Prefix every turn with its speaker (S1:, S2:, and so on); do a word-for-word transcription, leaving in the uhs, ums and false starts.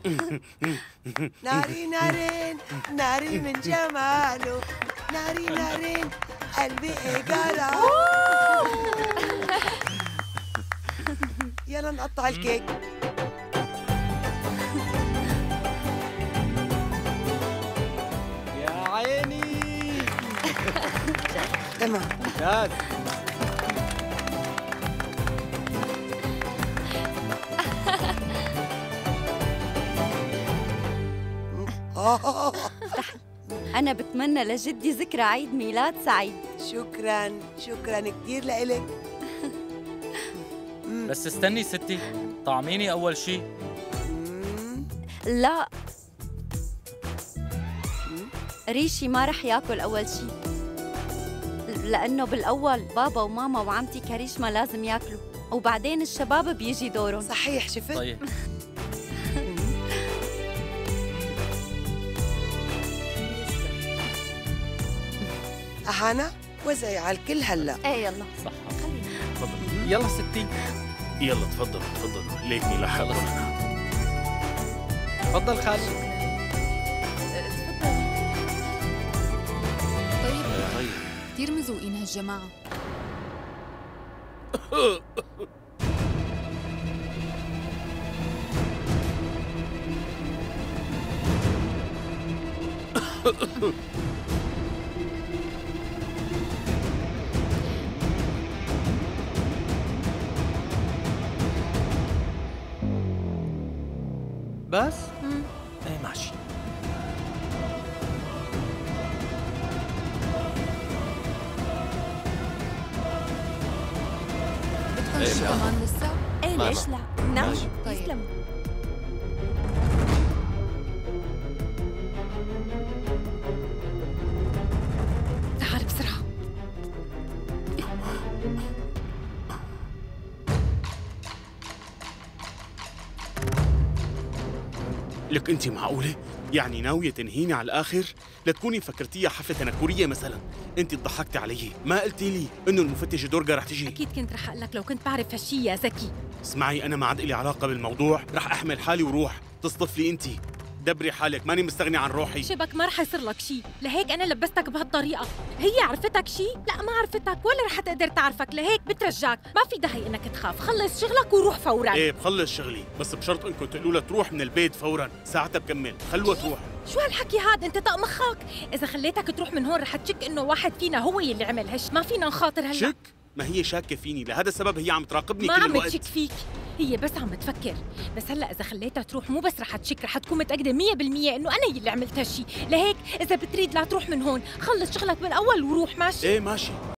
S1: ناري نارين ناري من جماله، ناري نارين قلبي إيجالا. يلا نقطع الكيك.
S2: يا عيني.
S1: تمام
S2: ممتاز.
S3: أنا بتمنى لجدي ذكرى عيد ميلاد سعيد.
S1: شكراً شكراً كتير لإلك.
S4: بس استني ستي، طعميني أول شي.
S3: لا، ريشي ما رح ياكل أول شي، لأنه بالأول بابا وماما وعمتي كريشما لازم ياكلوا، وبعدين الشباب بيجي دورهم.
S1: صحيح شفت؟
S4: طيب.
S1: أهانا وزعي على الكل هلا.
S3: ايه يلا.
S4: صح.
S2: تفضل. يلا ستي.
S5: يلا تفضلوا تفضلوا، ليكني لاحقكم أنا.
S2: تفضل خالي.
S6: طيب
S5: طيب
S6: كثير مزوقين هالجماعة.
S2: بس؟
S5: ايه ماشي.
S6: بدكم شي كمان لسه؟
S3: ايه
S5: ماما.
S3: ليش لا؟ نعم
S6: طيب.
S3: يسلموا.
S6: تعال بسرعة.
S5: لك انت معقوله؟ يعني ناويه تنهيني على الاخر؟ لتكوني فكرتيها حفله تنكريه مثلا. انت ضحكتي علي، ما قلتي لي انه المفتشه درجه رح تجي.
S7: أكيد كنت رح أقول لك لو كنت بعرف هالشي يا زكي.
S5: اسمعي، انا ما عاد لي علاقه بالموضوع، رح احمل حالي وروح. تصطفلي انت، دبري حالك، ماني مستغني عن روحي.
S7: شبك ما رح يصير لك شي، لهيك أنا لبستك بهالطريقة. هي عرفتك شي؟ لا ما عرفتك ولا رح تقدر تعرفك، لهيك بترجاك، ما في داعي إنك تخاف، خلص شغلك وروح فوراً.
S5: ايه بخلص شغلي، بس بشرط انكم تقولوا لها تروح من البيت فورا، ساعتها بكمل، خلوها تروح.
S7: شو هالحكي هاد؟ انت طق مخك، اذا خليتك تروح من هون رح تشك انه واحد فينا هو يلي عمل هالشي، ما فينا نخاطر هلا.
S5: شك؟ ما هي شاكه فيني، لهذا السبب هي عم تراقبني
S7: ما
S5: كل
S7: عم
S5: الوقت.
S7: تشك فيك، هي بس عم تفكر. بس هلا اذا خليتها تروح مو بس رح تشك، رح تكون متاكده مية بالمية انه انا يلي عملت هالشي، لهيك اذا بتريد لا تروح من هون، خلص شغلك بالاول وروح. ماشي؟
S5: ايه ماشي،